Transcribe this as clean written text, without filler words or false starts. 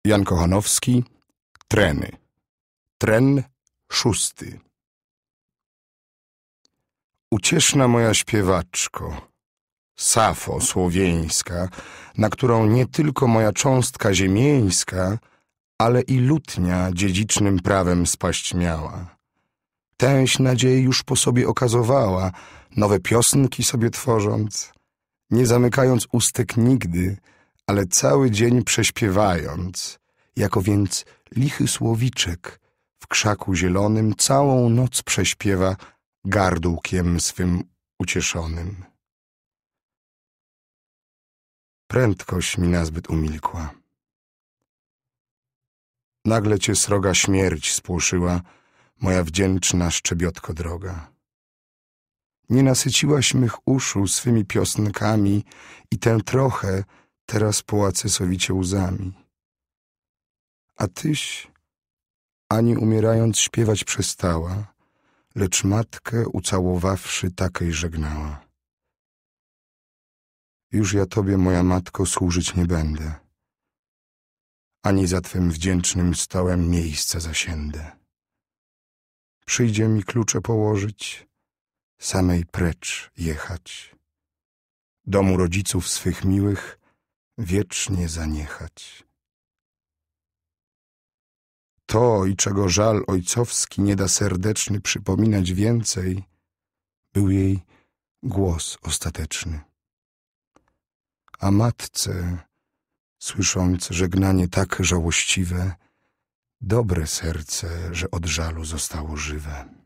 Jan Kochanowski, Treny. Tren 6. Ucieszna moja śpiewaczko, Safo słowieńska, na którą nie tylko moja cząstka ziemieńska, ale i lutnia dziedzicznym prawem spaść miała. Tęś nadziei już po sobie okazowała, nowe piosenki sobie tworząc, nie zamykając ustek nigdy, ale cały dzień prześpiewając, jako więc lichy słowiczek w krzaku zielonym całą noc prześpiewa gardłkiem swym ucieszonym. Prędkość mi nazbyt umilkła. Nagle cię sroga śmierć spłoszyła, moja wdzięczna szczebiotko droga. Nie nasyciłaś mych uszu swymi piosenkami i tę trochę teraz połacę sowicie łzami. A tyś ani umierając śpiewać przestała, lecz matkę ucałowawszy takiej żegnała. Już ja tobie, moja matko, służyć nie będę, ani za twym wdzięcznym stołem miejsca zasiędę. Przyjdzie mi klucze położyć, samej precz jechać, domu rodziców swych miłych wiecznie zaniechać. To, i czego żal ojcowski nie da serdeczny przypominać więcej, był jej głos ostateczny. A matce, słysząc żegnanie tak żałościwe, dobre serce, że od żalu zostało żywe.